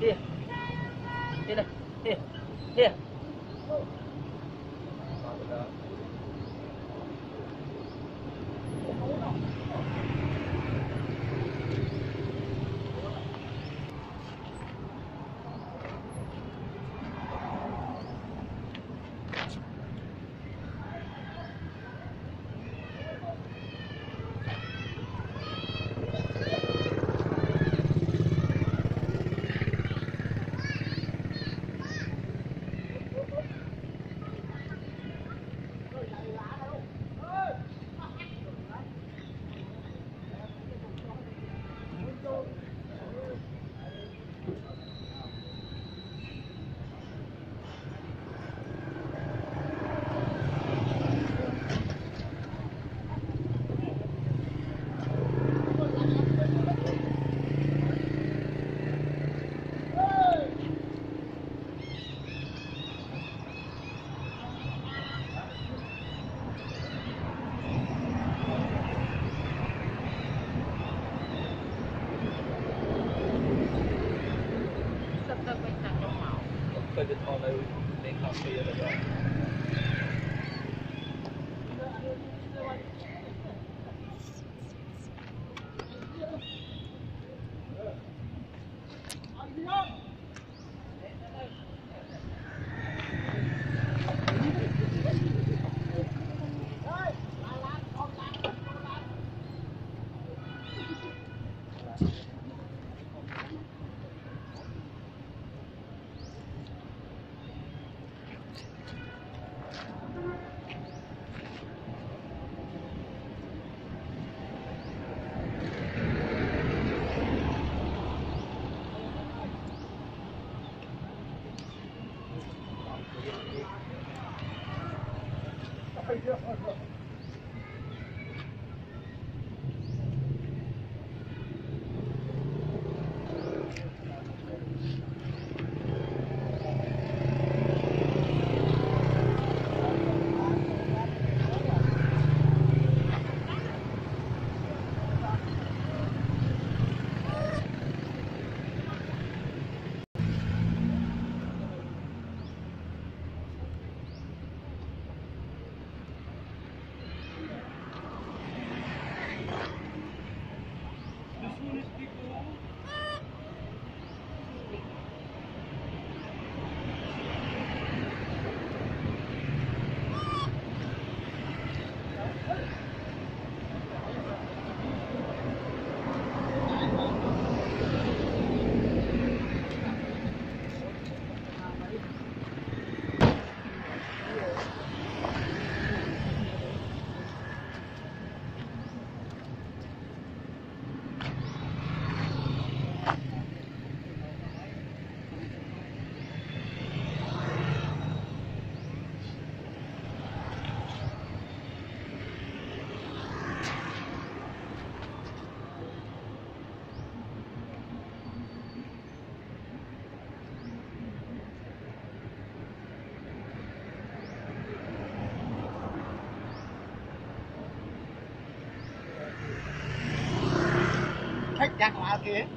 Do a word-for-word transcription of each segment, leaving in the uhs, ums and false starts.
Here. Here. Here. Here. Tôiจะทอนเลยในคาเฟ่อะไรก็khách ra ngoài kia.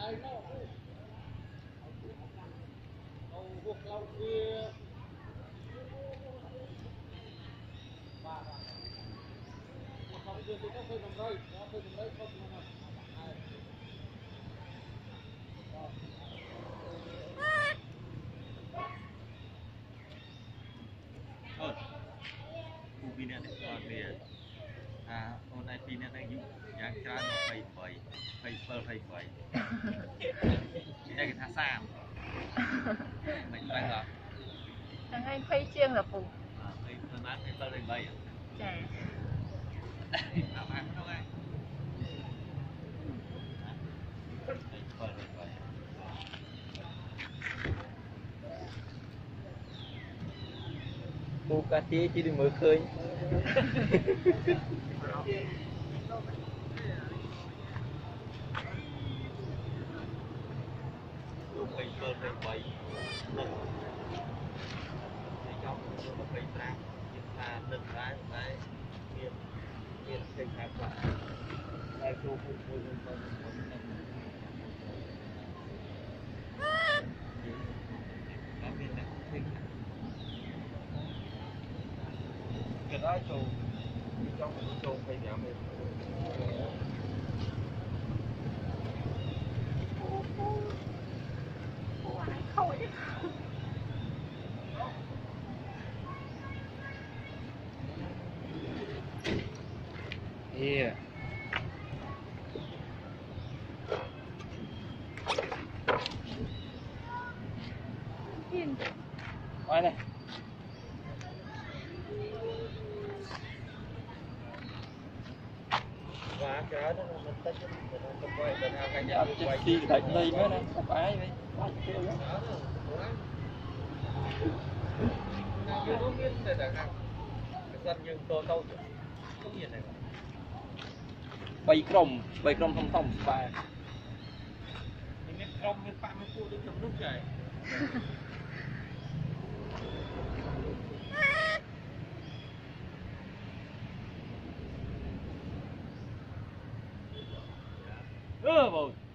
Pi này còn về à hôm nay pi này đang dùng dạng tràn phẩy phẩy phẩy phẩy phẩy phẩy đây cái thang sam mình đang là đang hay phây chiêng là phụ phẩy phẩy mát phẩy phẩy phẩy chà làm ăn đâu ngay phẩy phẩy phẩy Bugatti chỉ đi mới khơi lúc bay bơi bay bay để trong nó bay ra những pha đừng cái cái miền miền xây khá quả đây cô cô cô cô có miền này thích cái đó trù trong cái trù phải giảm mình yeah Quay này và cái đó mình tách mình không quay mìnhเอาcái nhà quay khi đặt đây nữa nè không phải vậy nó biết đây là cái dân nhưng tôi đâu không nhìn này bay crom bay crom thông thông và mình crom mình phạm mình phụ đến chấm nước chảy ơ bồi